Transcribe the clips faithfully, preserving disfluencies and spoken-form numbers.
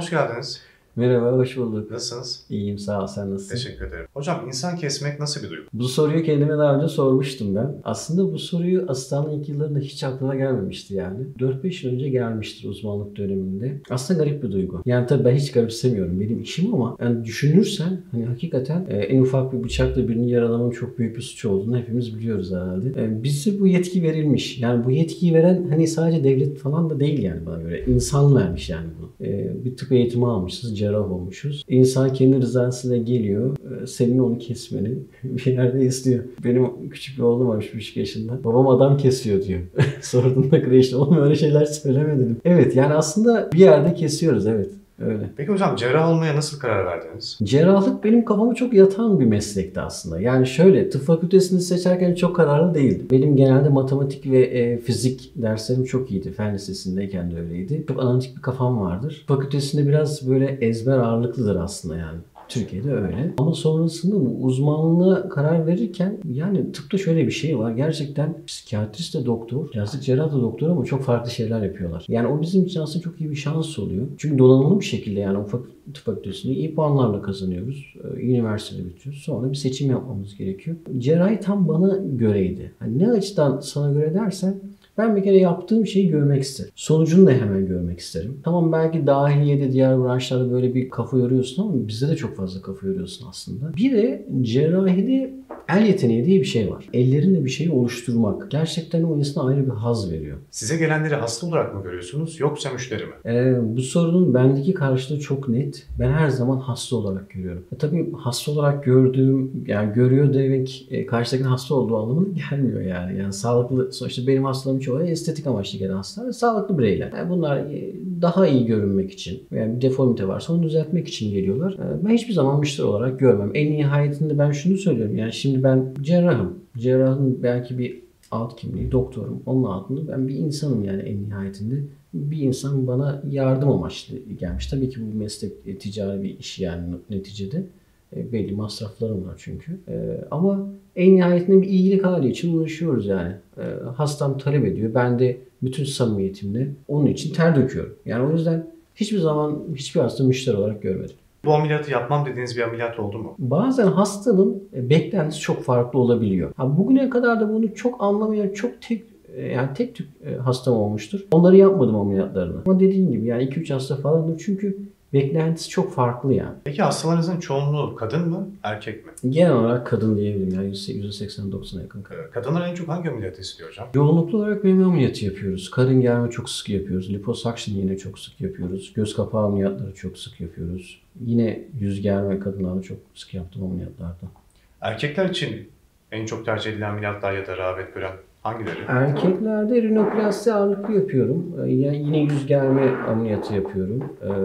hoş geldiniz. Merhaba, hoş bulduk. Nasılsınız? İyiyim, sağ ol. Sen nasılsın? Teşekkür ederim. Hocam insan kesmek nasıl bir duygu? Bu soruyu kendime daha önce sormuştum ben. Aslında bu soruyu asistanlığın ilk yıllarında hiç aklıma gelmemişti yani. dört beş yıl önce gelmiştir uzmanlık döneminde. Aslında garip bir duygu. Yani tabii ben hiç garipsemiyorum. Benim işim ama yani düşünürsen hani hakikaten e, en ufak bir bıçakla birini yaralamanın çok büyük bir suç olduğunu hepimiz biliyoruz herhalde. E, bize bu yetki verilmiş. Yani bu yetkiyi veren hani sadece devlet falan da değil yani bana göre. İnsan vermiş yani bunu. E, bir tıp eğitimi almışız, cerrah olmuşuz. İnsan kendi rızasıyla geliyor. Senin onu kesmeni bir yerde istiyor. Benim küçük bir oğlum var üç buçuk yaşında. Babam adam kesiyor diyor. Sorduğunda kreşte oğlum öyle şeyler söyleme dedim. Evet yani aslında bir yerde kesiyoruz evet. Öyle. Peki hocam cerrah olmaya nasıl karar verdiniz? Cerrahlık benim kafama çok yatan bir meslekti aslında. Yani şöyle tıp fakültesini seçerken çok kararlı değildim. Benim genelde matematik ve e, fizik derslerim çok iyiydi. Fen lisesindeyken de öyleydi. Çok analitik bir kafam vardır. Fakültesinde biraz böyle ezber ağırlıklıdır aslında yani. Türkiye'de öyle. Ama sonrasında bu uzmanlığa karar verirken yani tıpta şöyle bir şey var. Gerçekten psikiyatrist de doktor, plastik cerrah da doktor ama çok farklı şeyler yapıyorlar. Yani o bizim için aslında çok iyi bir şans oluyor. Çünkü donanımlı bir şekilde yani ufak tıp fakültesini iyi puanlarla kazanıyoruz. Üniversitede bitiyoruz. Sonra bir seçim yapmamız gerekiyor. Cerrahi tam bana göreydi. Yani ne açıdan sana göre dersen ben bir kere yaptığım şeyi görmek isterim. Sonucunu da hemen görmek isterim. Tamam belki dahiliyede diğer branşlarda böyle bir kafa yoruyorsun ama bizde de çok fazla kafa yoruyorsun aslında. Bir de cerrahide el yeteneği diye bir şey var. Ellerinle bir şeyi oluşturmak. Gerçekten o insana ayrı bir haz veriyor. Size gelenleri hasta olarak mı görüyorsunuz yoksa müşteri mi? Ee, bu sorunun bendeki karşılığı çok net. Ben her zaman hasta olarak görüyorum. E, tabii hasta olarak gördüğüm, yani görüyor demek e, karşıdakinin hasta olduğu anlamına gelmiyor yani. Yani sağlıklı, sonuçta benim hastalığım çoğu estetik amaçlı gelen hastalar ve sağlıklı bireyler. Yani bunlar e, daha iyi görünmek için veya bir deformite varsa onu düzeltmek için geliyorlar. E, ben hiçbir zaman müşteri olarak görmem. En nihayetinde ben şunu söylüyorum. Yani şimdi ben cerrahım. Cerrahın belki bir alt kimliği, doktorum. Onun altında ben bir insanım yani en nihayetinde. Bir insan bana yardım amaçlı gelmiş. Tabii ki bu meslek e, ticari bir iş yani neticede. E, belli masraflarım var çünkü. E, ama en nihayetinde bir iyilik hali için uğraşıyoruz yani. E, hastam talep ediyor. Ben de bütün samimiyetimle onun için ter döküyorum. Yani o yüzden hiçbir zaman hiçbir hasta müşteri olarak görmedim. Bu ameliyatı yapmam dediğiniz bir ameliyat oldu mu? Bazen hastanın beklentisi çok farklı olabiliyor. Ha, bugüne kadar da bunu çok anlamayan çok tek yani tek tük hastam olmuştur. Onları yapmadım ameliyatlarını. Ama dediğim gibi yani iki üç hasta falandır çünkü beklentisi çok farklı yani. Peki hastalarınızın çoğunluğu kadın mı, erkek mi? Genel olarak kadın diyebilirim yani yüzde seksen doksana yakın kadın. Kadınlar en çok hangi ameliyatı istiyor hocam? Yoğunluklu olarak meme ameliyatı yapıyoruz. Karın germe çok sık yapıyoruz. Liposuction yine çok sık yapıyoruz. Göz kapağı ameliyatları çok sık yapıyoruz. Yine yüz germe kadınlarda çok sık yaptım ameliyatlarda. Erkekler için en çok tercih edilen ameliyatlar ya da rağbet gören hangileri? Erkeklerde rinoplasti ağırlıklı yapıyorum. Yani yine yüz germe ameliyatı yapıyorum.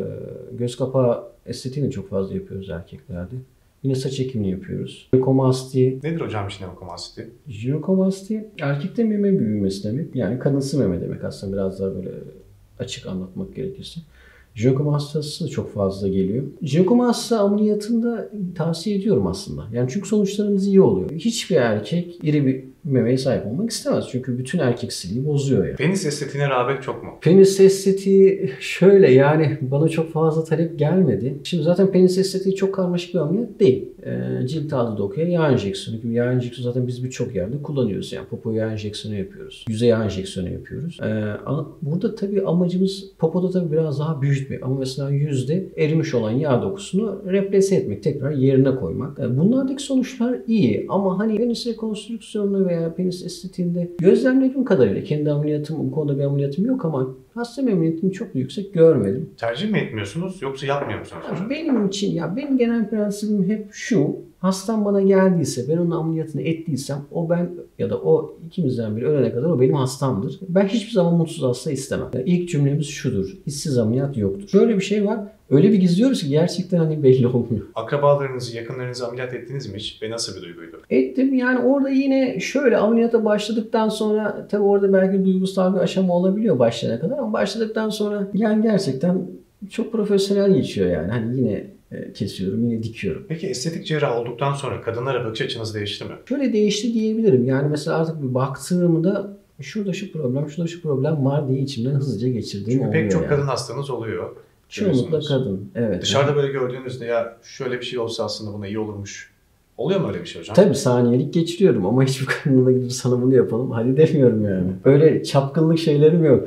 Göz kapağı estetiğini çok fazla yapıyoruz erkeklerde. Yine saç ekimini yapıyoruz. Jinekomasti. Nedir hocam jinekomasti? Jinekomasti erkekte meme büyümesi demek. Yani kadınsı meme demek aslında biraz daha böyle açık anlatmak gerekirse. Jinekomasti hastası da çok fazla geliyor. Jinekomasti ameliyatında tavsiye ediyorum aslında. Yani çünkü sonuçlarımız iyi oluyor. Hiçbir erkek iri bir memeye sahip olmak istemez. Çünkü bütün erkeksiliği bozuyor yani. Penis estetiğine rağbet çok mu? Penis estetiği şöyle yani bana çok fazla talep gelmedi. Şimdi zaten penis estetiği çok karmaşık bir ameliyat değil. E, cilt altı dokuya yağ enjeksiyonu gibi yağ enjeksiyonu zaten biz birçok yerde kullanıyoruz. Yani popo yağ enjeksiyonu yapıyoruz. Yüzey yağ enjeksiyonu yapıyoruz. E, burada tabii amacımız popoda tabii biraz daha büyütmek. Ama mesela yüzde erimiş olan yağ dokusunu replase etmek. Tekrar yerine koymak. E, bunlardaki sonuçlar iyi. Ama hani penis rekonstrüksiyonunu veya penis estetiğinde gözlemlediğim kadarıyla kendi ameliyatım, bu konuda bir ameliyatım yok ama hasta memnuniyetini çok yüksek görmedim. Tercih mi etmiyorsunuz yoksa yapmıyor musunuz hocam? Benim için ya benim genel prensibim hep şu. Hastam bana geldiyse, ben onun ameliyatını ettiysem o ben ya da o ikimizden biri ölene kadar o benim hastamdır. Ben hiçbir zaman mutsuz hasta istemem. Yani ilk cümlemiz şudur. İşsiz ameliyat yoktur. Şöyle bir şey var. Öyle bir gizliyoruz ki gerçekten hani belli olmuyor. Akrabalarınızı, yakınlarınızı ameliyat ettiniz mi hiç ve nasıl bir duyguydu? Ettim yani orada yine şöyle ameliyata başladıktan sonra tabii orada belki duygusal bir aşama olabiliyor başlayana kadar ama başladıktan sonra yani gerçekten çok profesyonel geçiyor yani. Hani yine kesiyorum, yine dikiyorum. Peki estetik cerrah olduktan sonra kadınlara bakış açınız değişti mi? Şöyle değişti diyebilirim. Yani mesela artık bir baktığımda şurada şu problem, şurada şu problem var diye içimden hızlıca geçirdiğim Çünkü oluyor pek çok yani. kadın hastanız oluyor. Çoğunlukla görüyorsunuz. kadın. Evet. Dışarıda böyle gördüğünüzde ya şöyle bir şey olsa aslında buna iyi olurmuş. Oluyor mu öyle bir şey hocam? Tabii saniyelik geçiriyorum ama hiçbir kadınla gidip sana bunu yapalım hadi demiyorum yani. Öyle çapkınlık şeylerim yok.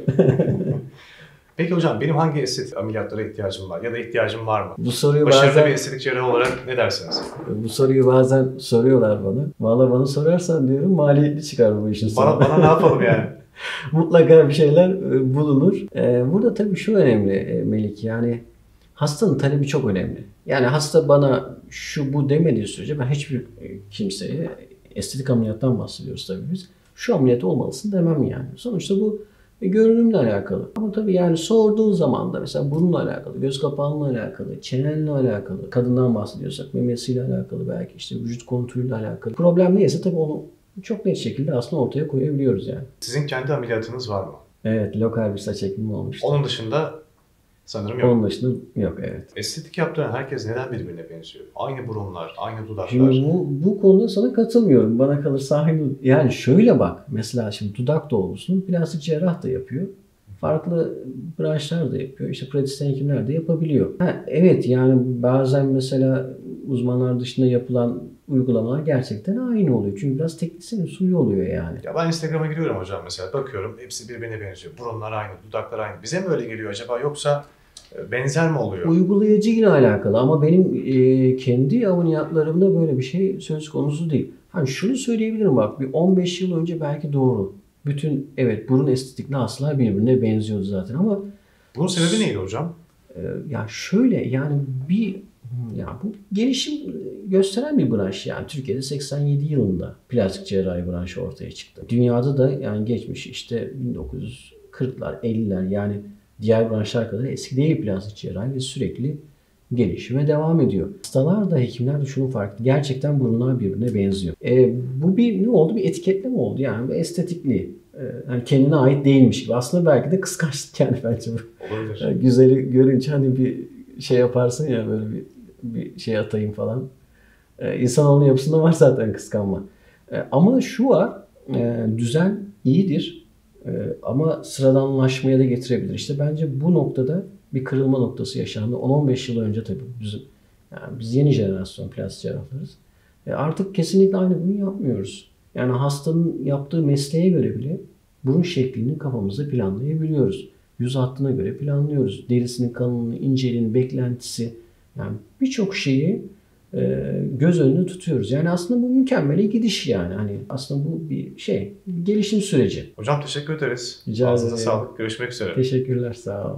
Peki hocam benim hangi estetik ameliyatlara ihtiyacım var ya da ihtiyacım var mı? Bu soruyu Başarılı bazen bir estetik cerrah olarak ne dersiniz? bu soruyu bazen soruyorlar bana. Vallahi bana sorarsan diyorum maliyetli çıkar bu işin sonu. Bana, bana ne yapalım yani? Mutlaka bir şeyler e, bulunur. E, Burada tabii şu önemli e, Melik, yani hastanın talebi çok önemli. Yani hasta bana şu bu demediği sürece ben hiçbir e, kimseye, estetik ameliyattan bahsediyoruz tabii biz, şu ameliyat olmalısın demem yani. Sonuçta bu e, görünümle alakalı. Ama tabii yani sorduğun zaman da mesela burunla alakalı, göz kapağınla alakalı, çenenle alakalı, kadından bahsediyorsak memesiyle alakalı, belki işte vücut kontürüyle alakalı. Problem neyse tabii onu çok net şekilde aslında ortaya koyabiliyoruz yani. Sizin kendi ameliyatınız var mı? Evet, lokal bir saç ekimi olmuştu. Onun dışında sanırım yok. Onun dışında yok, evet. Estetik yaptıran herkes neden birbirine benziyor? Aynı burunlar, aynı dudaklar. Şimdi bu, bu konuda sana katılmıyorum. Bana kalırsa aynı. Yani şöyle bak. Mesela şimdi dudak dolgusunu plastik cerrah da yapıyor. Farklı branşlar da yapıyor. İşte pratisyen hekimler de yapabiliyor. Ha, evet yani bazen mesela uzmanlar dışında yapılan uygulamalar gerçekten aynı oluyor. Çünkü biraz teknisyen suyu oluyor yani. Ya ben Instagram'a giriyorum hocam mesela. Bakıyorum hepsi birbirine benziyor. Burunlar aynı, dudaklar aynı. Bize mi öyle geliyor acaba yoksa e, benzer mi oluyor? Uygulayıcı ile alakalı ama benim e, kendi ameliyatlarımda böyle bir şey söz konusu değil. Hani şunu söyleyebilirim bak, bir on beş yıl önce belki doğru. Bütün evet burun estetikli hastalar birbirine benziyordu zaten ama Bunun sebebi neydi hocam? e, ya şöyle yani bir ya bu gelişim gösteren bir branş yani. Türkiye'de seksen yedi yılında plastik cerrahi branşı ortaya çıktı. Dünyada da yani geçmiş işte bin dokuz yüz kırklar elliler yani diğer branşlar kadar eski değil plastik cerrahi ve sürekli gelişime devam ediyor. Hastalar da hekimler de şunu fark etti. Gerçekten burunlar birbirine benziyor. E, bu bir ne oldu? Bir etiketleme oldu. Yani bu estetikli. E, yani kendine ait değilmiş gibi. Aslında belki de kıskançlık yani bence bu. Olabilir. Yani güzeli görünce hani bir şey yaparsın ya böyle bir, bir şey atayım falan. E, insanoğlunun yapısında var zaten kıskanma. E, ama şu var. E, düzen iyidir. E, ama sıradanlaşmaya da getirebilir. İşte bence bu noktada bir kırılma noktası yaşandı. on on beş yıl önce tabii bizim, yani biz yeni jenerasyon plastik cerrahlarız. E artık kesinlikle aynı bunu yapmıyoruz. Yani hastanın yaptığı mesleğe göre bile burun şeklini kafamızda planlayabiliyoruz. Yüz hattına göre planlıyoruz. Derisinin kalınlığı, inceliğinin beklentisi, yani birçok şeyi e, göz önünde tutuyoruz. Yani aslında bu mükemmele gidiş yani. Hani aslında bu bir şey, bir gelişim süreci. Hocam teşekkür ederiz. Rica Ağzınıza ederim. sağlık. Görüşmek üzere. Teşekkürler, sağ ol.